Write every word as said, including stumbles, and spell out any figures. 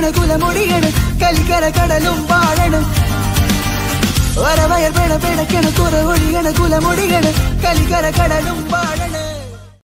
കുലമൊടിയണ് കുലമൊടിയണ് കലിക്കര കടലും വാഴണം വരവയർ പിട പിടക്കണ് കുറവൊടിയണ് കുലമൊടിയണ് കലിക്കര കടലും വാഴണം